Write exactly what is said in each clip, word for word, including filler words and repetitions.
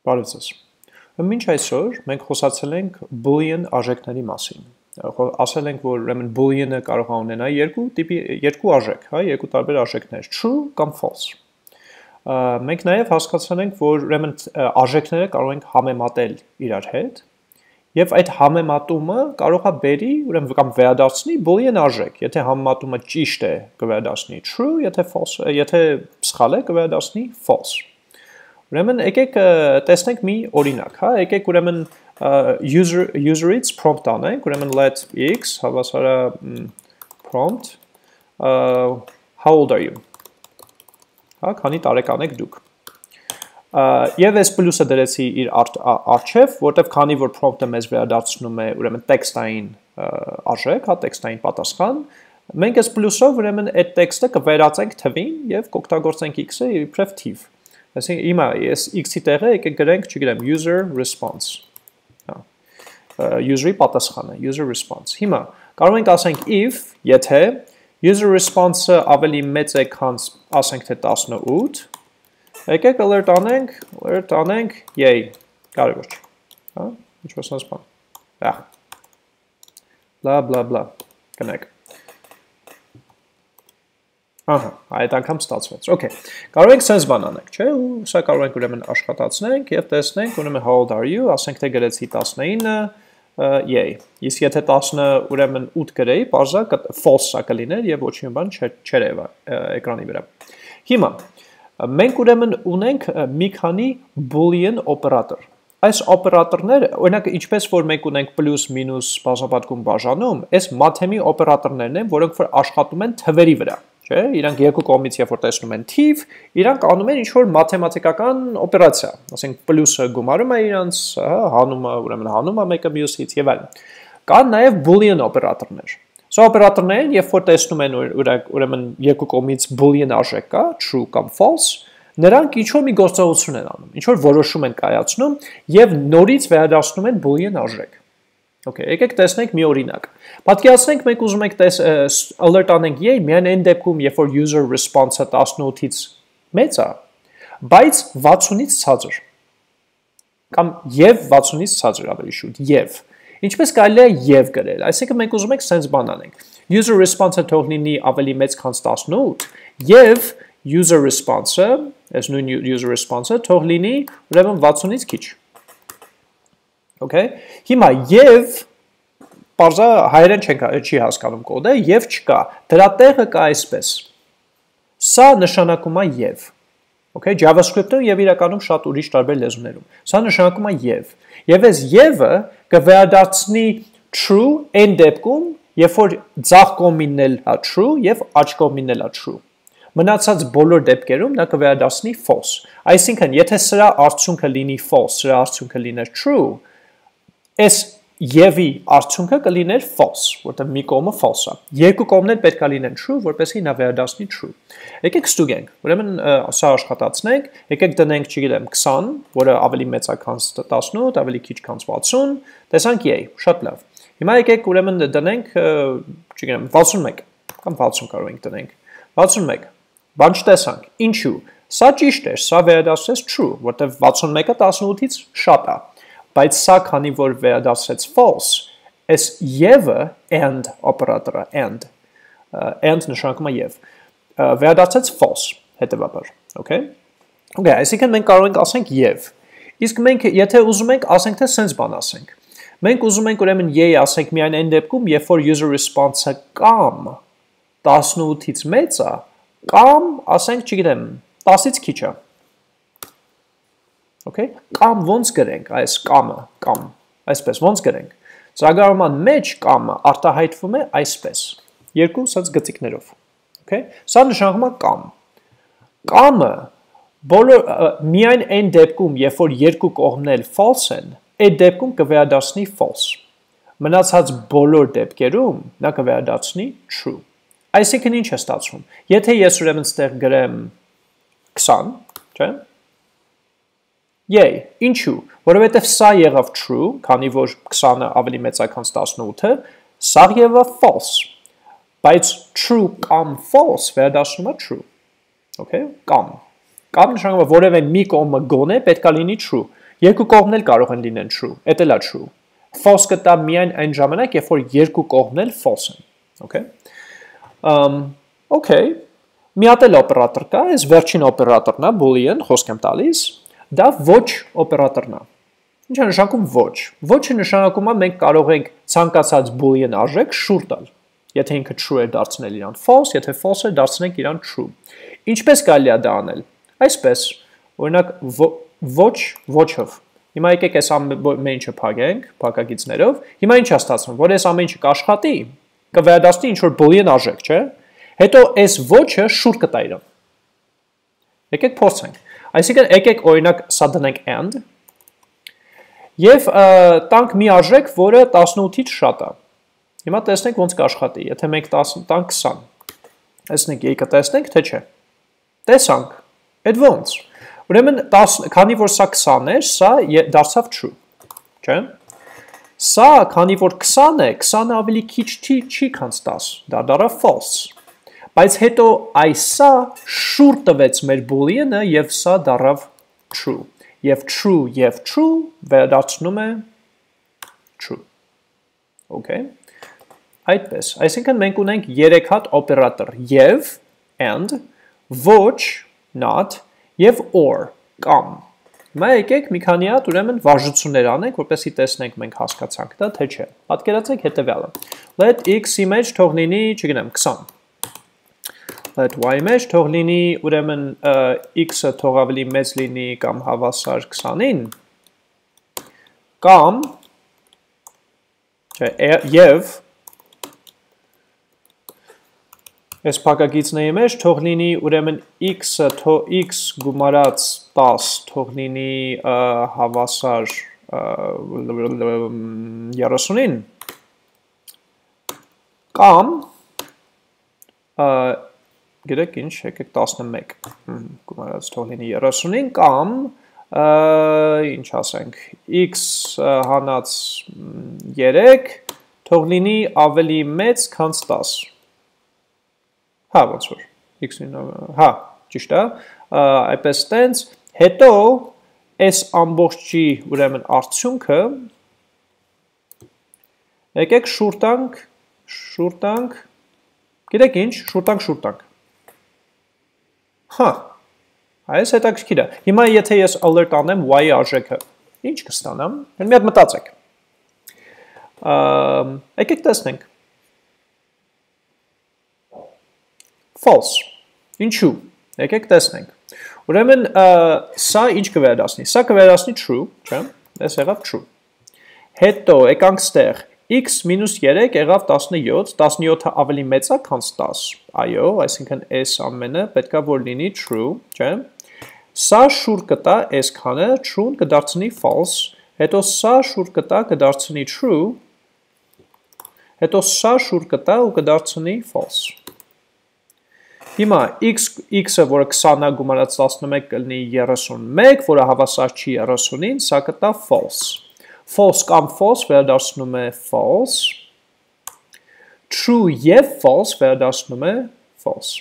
Բարև ձեզ։ Մինչ այսօր մենք խոսացել ենք Boolean արժեքների մասին։ Ասել ենք, որ ուրեմն Boolean-ը կարող է ունենալ երկու տիպի երկու արժեք, հա, երկու տարբեր արժեքներ, true կամ false։ Մենք նաև հասկացել ենք, որ ուրեմն արժեքները կարող ենք համեմատել իրար հետ, եւ այդ համեմատումը կարող է բերի, ուրեմն կամ վերադարձնի Boolean արժեք։ Եթե համեմատումը ճիշտ է, կվերադարձնի true, եթե false, եթե սխալ է, կվերադարձնի false։ Ուրեմն եկեք տեսնենք մի օրինակ, հա, եկեք ուրեմն user user-ից prompt անենք, ուրեմն let x հավասարա prompt uh, how old are you? Հա, քանի տարեկան եք դուք։ Եվ այս պլյուսը դրեցի իր առջև, որտեվ քանի որ prompt-ը մեզ վերադարձնում է ուրեմն տեքստային արժեք, հա, տեքստային պատասխան, մենք այս պլյուսով ուրեմն այդ տեքստը կվերածենք թվին եւ կօգտագործենք x-ը իբրև թիվ։ Այսինքն հիմա ես x-ի տեղը եկեք գրենք, չգիտեմ, user response։ Հա։ User-ի պատասխանը, user response։ Հիմա կարող ենք ասենք if, եթե user response-ը ավելի մեծ է, քան ասենք թե տասնութ, եկեք alert անենք, alert անենք, yay, կարևոր չէ։ Հա, ինչ-որ sense բան։ Ահ։ Bla bla bla։ Կնեք։ Ահա, այդ անգամ ստացվեց։ Okay։ Կարող ենք sense բան անենք, չէ՞, ու սա կարող ենք ուրեմն աշխատացնենք եւ տեսնենք, ուրեմն how old are you, ասենք թե գրեցի տասնինը, yay։ Իսկ եթե տասը ուրեմն ութ գրեի, բարձա false-ա կլիներ եւ ոչ մի բան չէր եղա էկրանի վրա։ Հիմա մենք ուրեմն ունենք մի քանի Boolean օպերատոր։ Այս օպերատորները, օրինակ, ինչպես որ մենք ունենք պլյուս, մինուս, բազմապատկում, բաժանում, այս math-ի օպերատորներն են, որոնք որ աշխատում են թվերի վրա, չէ՞, իրանք երկու կողմից երբ որ տեսնում են թիվ, իրանք անում են ինչ-որ մաթեմատիկական օպերացիա, ասենք պլյուսը գումարում է իրանց, հանում է, ուրեմն հանում է մեկը մյուսից եւ այլն։ Կան նաեւ Boolean օպերատորներ։ Սա օպերատորներն, երբ որ տեսնում են ուրեմն երկու կողմից Boolean արժեք կա, true կամ false, նրանք ինչ-որ մի գործողություն են անում, ինչ-որ որոշում են կայացնում եւ նորից վերադարձնում են Boolean արժեք։ Okay, եկեք տեսնենք մի օրինակ։ Պատկերացնենք մենք ուզում ենք alert անենք yay, միայն այն դեպքում, երբ որ user response-ը տասնութից մեծ է, բայց վաթսունից ցածր։ Կամ եւ վաթսունից ցածր ավելի շուտ, եւ։ Ինչպես կարելի է եւ գրել, այսինքն մենք ուզում ենք sense բան անենք։ User response-ը թող լինի ավելի մեծ, քան տասնութ, եւ user response-ը, այս նույն user response-ը թող լինի ուրեմն վաթսունից քիչ։ Okay, հիմա եւ բարձա հայերեն չի հասկանում կոդը, եւ չկա, դրա տեղը կա այսպես։ Սա նշանակում է եւ։ Okay, Javascript-ում եւ իրականում շատ ուրիշ տարբեր լեզուներում։ Սա նշանակում է եւ։ Եվ այս եւ-ը կվերադարձնի true այն դեպքում, երբ որ ձախ կողմինն էլ է true եւ աջ կողմինն էլ է true։ Մնացած բոլոր դեպքերում նա կվերադարձնի false։ Այսինքն, եթե սրա արդյունքը լինի false, սրա արդյունքը լիներ true, այս եւ-ի արդյունքը կլիներ false, որտեղ մի կողմը false է։ Երկու կողմներ պետք է լինեն true, որպեսզի նա վերադառնի true։ Եկեք ստուգենք։ Ուրեմն սա աշխատացնենք, եկեք դնենք, չգիտեմ, քսան, որը ավելի մեծ է, քան տասնութ, ավելի քիչ, քան վաթսուն, տեսանք yay, շատ լավ։ Հիմա եկեք ուրեմն դնենք, չգիտեմ, վաթսունմեկ, կամ վաթսուն կարող ենք դնենք։ վաթսունմեկ։ Բան չտեսանք։ Ինչու՞։ Սա ճիշտ է, սա վերադարձեց true, որտեղ վաթսունմեկը տասնութից շատ է։ Բայց սա քանի որ վերադարձեց false, այս եւ-ը and օպերատորը and and նշանակում է եւ վերադարձեց false, հետեւաբար, okay? Okay, այսինքն մենք կարող ենք ասենք եւ։ Իսկ մենք եթե ուզում ենք, ասենք թե sense բան ասենք։ Մենք ուզում ենք ուրեմն yay ասենք միայն այն դեպքում, երբ որ user response-ը կամ տասնութից մեծ է, կամ ասենք, չգիտեմ, տասից քիչ է։ Okay, կամ ոնց գրենք այս կամը, կամ, այսպես ոնց գրենք։ Ծրագրարման մեջ կամը արտահայտվում է այսպես, երկու սենց գծիկներով։ Okay, սա նշանակում է կամ։ Կամը բոլոր միայն այն դեպքում, երբ որ երկու կողմն էլ false են, այդ դեպքում կվերադարձնի false։ Մնացած բոլոր դեպքերում նա կվերադարձնի true։ Այսինքն ինչ է ստացվում։ Եթե ես ուրեմն ստեղ գրեմ քսան, չէ՞։ Yay, ինչու, որովհետև սա եղավ true, քանի որ քսանը ավելի մեծ է, քան տասնութը, սա եղավ false, բայց true կամ false վերադառնում է true, okay, կամ, կամ նշանակում է որևէ մի կողմը գոնե պետք է լինի true, Երկու կողմն էլ կարող են լինեն true, էդ էլ է true։ False կտա միայն այն ժամանակ, երբ որ երկու կողմն էլ false են, okay։ Um, okay, մի հատ էլ օպերատոր կա, այս վերջին օպերատորն է, Boolean, խոսք եմ տալիս, դա ոչ օպերատորն է։ Ինչ է նշանակում ոչ։ Ոչը նշանակում է մենք կարող ենք ցանկացած Boolean արժեք շուռ տալ։ Եթե ինքը true է դարձնել իրան false, եթե false է դարձնենք իրան true։ Ինչպես կարելի է դա անել։ Այսպես, օրինակ ոչ ոչով։ Հիմա եկեք այս ամեն ինչը փակենք, փակագիծներով։ Հիմա ինչ է ստացվում, որ այս ամեն ինչը կաշխատի, կվերադառնի ինչ որ Boolean արժեք, չէ՞։ Հետո այս ոչը շուռ կտա իրան։ Եկեք փորձենք։ Այսինքն եկեք օրինակ սա դնենք and եւ տանք մի արժեք, որը տասնութից շատ է։ Հիմա տեսնենք ոնց կաշխատի, եթե մենք տանք քսան։ Տեսնենք, եկեք տեսնենք, թե չէ։ Տեսանք։ Այդ ոնց։ Ուրեմն քանի որ սա քսան էր, սա դարձավ true, չէ՞։ Սա քանի որ քսան է, քսանը ավելի քիչ չի, քան տասը, դա դառավ false։ Բայց հետո այսա շուռ տվեց մեր Boolean-ը եւ սա դառավ true։ Եվ true եւ true վերադառնում է true։ Okay։ Այդպես, այսինքն մենք ունենք երեք հատ օպերատոր եւ and, ոչ, not եւ or, կամ։ Հիմա եկեք մի քանի հատ ուրեմն վարժություններ անենք, որպեսզի տեսնենք մենք հասկացանք դա թե չէ։ Պատկերացրեք հետեւյալը։ Let x-ի մեջ թող լինի, չգիտեմ, քսան։ Let y-ի մեջ թող լինի, ուրեմն x-ը թող ավելի մեծ լինի կամ հավասար քսանին, կամ չէ, եւ այս փակագիծների մեջ թող լինի ուրեմն x-ը թող x գումարած տասը թող լինի հավասար երեսունին, կամ գիտեք ինչ, եկեք տասնմեկ գումարած թող լինի երեսունին, կամ ինչ ասենք, x հանած երեք թող լինի ավելի մեծ, քան տասը։ Հա, ոնց որ, x-ին, հա, ճիշտ է, այպես տենց, հետո այս ամբողջի ուրեմն արդյունքը, եկեք շուռ տանք, շուռ տանք, գիտեք ինչ, շուռ տանք, շուռ տանք։ Հա, այս հետաքրքիր է։ Հիմա եթե ես alert անեմ y-ի արժեքը, ինչ կստանամ, մի հատ մտածեք։ Եկեք տեսնենք։ False. Ինչու։ Եկեք տեսնենք։ Ուրեմն սա ինչ կվերադառնի։ Սա կվերադառնի true, չէ՞։ Այս եղավ true։ Հետո եկանք ստեղ x մինուս երեք եղավ տասնյոթ, տասնյոթը ավելի մեծ է, քան տասը։ Այո, այսինքն այս ամենը պետքա որ լինի true, չէ՞։ Սա շուռ կտա այսքանը, true-ն կդարձնի false, հետո սա շուռ կտա կդարձնի true, հետո սա շուռ կտա ու կդարձնի false։ Հիմա x-ը, որը քսան է գումարած տասնմեկ կլինի երեսունմեկ, որը հավասար չի երեսունին, սա կտա false։ False կամ false վերադառնում է false։ True եւ false վերադառնում է false։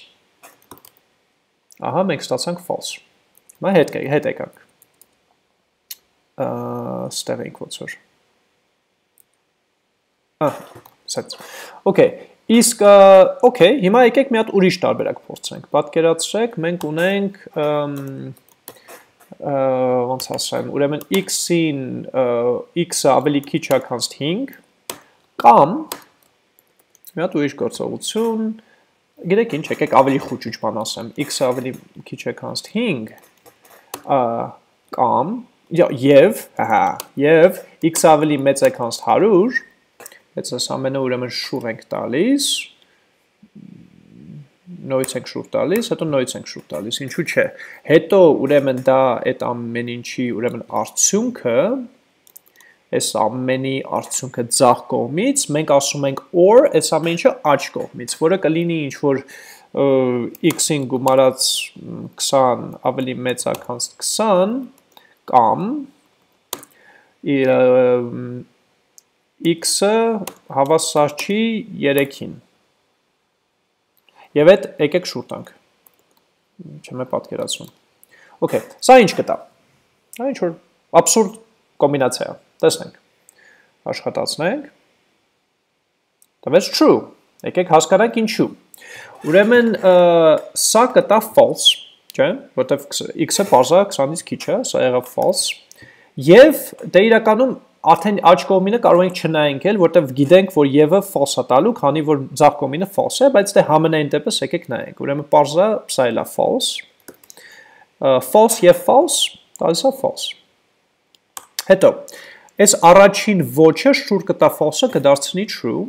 Ահա, մենք ստացանք false։ Հիմա հետ հետ եկանք։ Ստեղ ենք ոնց որ։ Ահա, սենց։ Okay։ Իսկ, okay, հիմա եկեք մի հատ ուրիշ տարբերակ փորձենք։ Պատկերացրեք, մենք ունենք, ոնց ասեմ, ուրեմն x-ին, x-ը ավելի քիչ է, քան հինգ, կամ մի հատ ուրիշ գործողություն, գիտեք ինչ, եկեք ավելի խուճուճ բան ասեմ, x-ը ավելի քիչ է, քան հինգ, կամ, եւ, հա, եւ x-ը ավելի մեծ է, քան հարյուր, Այս այս ամենը ուրեմն շուռ ենք տալիս, նորից ենք շուռ տալիս, հետո նորից ենք շուռ տալիս, ինչու չէ, հետո ուրեմն դա այդ ամեն ինչի ուրեմն արդյունքը, այս ամենի արդյունքը ձախ կողմից, մենք ասում ենք or, այս ամեն ինչը աջ կողմից, որը կլինի ինչ որ x-ին գումարած քսան ավելի մեծ է, քան քսան, կամ x-ը հավասար չի երեքին։ Եվ այդ եկեք շուռ տանք։ Չեմ է պատկերացնում։ Okay, սա ինչ կտա։ Սա ինչ որ Absurd կոմբինացիա է, տեսնենք, աշխատացնենք, տվեց true, եկեք հասկանանք ինչու, ուրեմն սա կտա false, չէ, որտև x-ը պարզա քսանից քիչ է, սա եղավ false, և դե իրականում արդեն աջ կողմինը կարող ենք չնայենք էլ, որտև գիտենք, որ եվը false է տալու, քանի որ ձախ կողմինը false է, բայց դե համենայն դեպս եկեք նայենք, ուրեմն պարզա սա էլ է false, false և false, տալիս է false, հետո, այս առաջին ոչը շուր կտա false-ը կդարձնի true,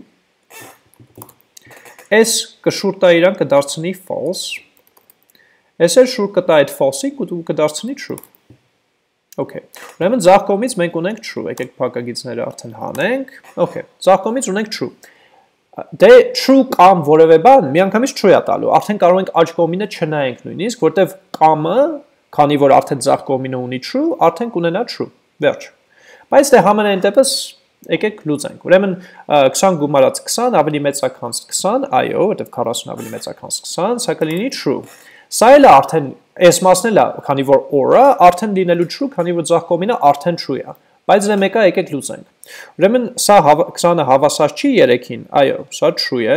այս կշուր տա իրան կդարձնի false, այս էլ շուր կտա այդ false-ի կդարձնի true, Okay, ուրեմն ձախ կողմից մենք ունենք true, եկեք փակագիծները արդեն հանենք, okay, ձախ կողմից ունենք true, դե true կամ որևէ բան միանգամից true է տալու, արդեն կարող ենք աջ կողմինը չնայենք նույնիսկ, որտև կամը, քանի որ արդեն ձախ կողմինը ունի true, արդեն կունենա true, վերջ, բայց դե համենայն դեպս եկեք լուծենք, ուրեմն քսան գումարած քսան ավելի մեծ է քան քսան, այո, որտև քառասուն ավելի մեծ է քան քսան, սա կլինի true, սա էլ է արդեն այս մասն էլ է, քանի որ or-ը արդեն լինելու true, քանի որ ձախ կողմինը արդեն true է, բայց դե մեկը եկեք լուծենք, ուրեմն սա քսանը հավասար չի երեքին, այո, սա true է,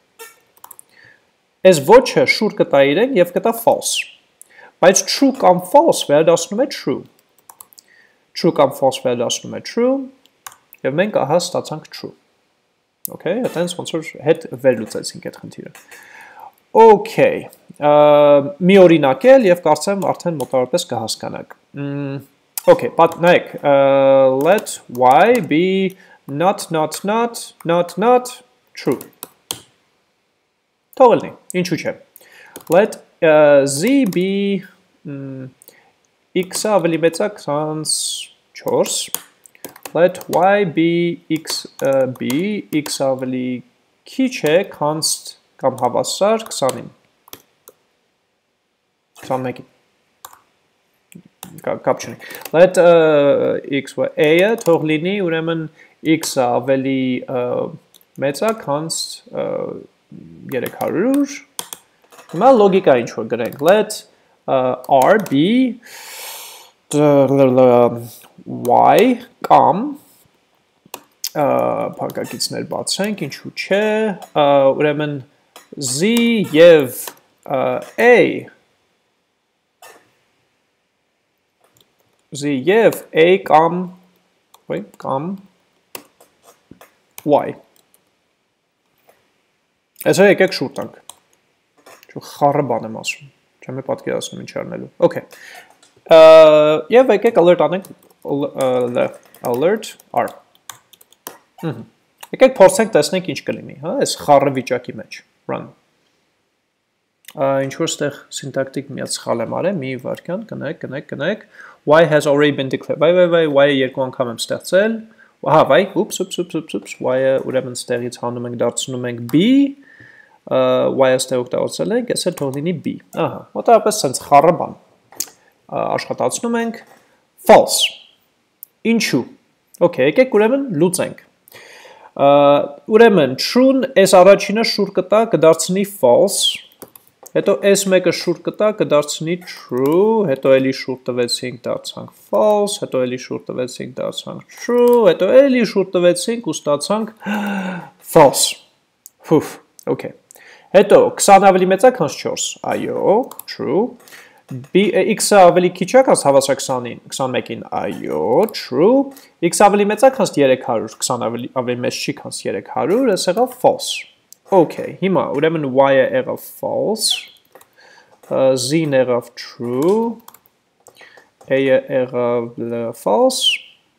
այս ոչը շուր կտա իրեն և կտա false, բայց true կամ false վերադասնում է true, true կամ false վերադասնում է true, և մենք ահա ստացանք true, okay, հետենց ոնց որ հետ վերլուծեցինք այդ խնդիրը, okay, մի օրինակ էլ և կարծեմ արդեն մոտավորապես կհասկանաք, okay, but նայեք, let y be not, not, not, not, not, true, թողելնի, ինչու չէ, let z be x-ը ավելի մեծ է քսանչորս, let y be x be x-ը ավելի քիչ է քան կամ հավասար քսանին, քսանմեկի, կապ չունի, let x ու a-ը թող լինի, ուրեմն x-ը ավելի մեծ է քան երեք հարյուր, հիմա լոգիկա ինչ որ գրենք, let r be y կամ փակագիծներ բացենք, ինչու չէ, ուրեմն z և a z և a կամ կամ y այսօր եկեք շուր տանք, խառը բան եմ ասում, չեմ է պատկերացնում ինչ արնելու, okay, և եկեք alert անենք, alert r, եկեք փորձենք տեսնենք ինչ կլինի, այս խառը վիճակի մեջ, run, ինչ որ ստեղ սինտակտիկ միած սխալ եմ արել, մի վարկյան, կնեք, կնեք, կնեք, y has already been declared, վայ, վայ, վայ, y-ը երկու անգամ եմ ստեղծել, ահա, վայ, ուպս, ուպս, ուպս, ուպս, ուպս, y-ը ուրեմն ստեղից հանում ենք, դարձնում ենք b, y-ը ստեղ օգտագործել ենք, ես էլ թող լինի b, ահա, մոտավորապես սենց խառը բան, աշխատացնում ենք, false, ինչու, okay, եկեք ուրեմն լուծենք, ուրեմն true-ն այս առաջինը շուր կտա, կդարձնի false, հետո այս մեկը շուր կտա, կդարձնի true, հետո էլի շուր տվեցինք, դարձանք false, հետո էլի շուր տվեցինք, դարձանք true, հետո էլի շուր տվեցինք ու ստացանք false, հուվ, okay, հետո քսան ավելի մեծ է քան չորս, այո, true, x-ը ավելի քիչ է քան հավասար քսանին, քսանմեկին, այո, true, x-ը ավելի մեծ է քան երեք հարյուր, քսան ավելի մեծ չի քան երեք հարյուր, այս եղավ false, okay, հիմա ուրեմն y-ը եղավ false, z-ն եղավ true, a-ը եղավ false,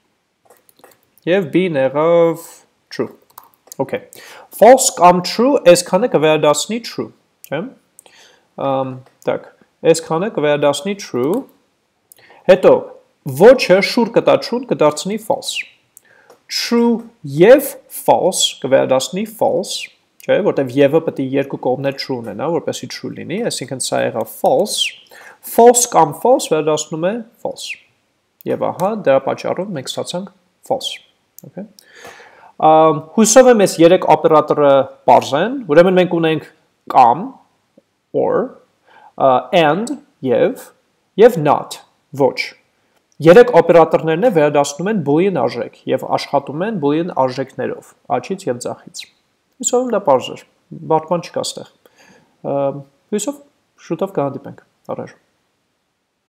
և b-ն եղավ true, okay, false կամ true, այս քանը կվերադասնի true, չեմ, так, այս քանը կվերադասնի true, հետո ոչը շուր կտա true կդարձնի false, true և false կվերադասնի false, չէ, որտև եվը պետք է երկու կողմներ true ունենա, որպեսզի true լինի, այսինքն սա եղավ false, false կամ false վերադասնում է false, և ահա դրա պատճառով մենք ստացանք false, okay, հուսով եմ այս երեք օպերատորը պարզ են, ուրեմն մենք ունենք կամ, or, and, և, և not, ոչ, Երեք օպերատորներն վերադասնում են Boolean արժեք եւ աշխատում են Boolean արժեքներով, աչից եւ ձախից։ Հույսով դա պարզ է, բարդ բան չկա այստեղ։ Հույսով շուտով կհանդիպենք։ Առաջ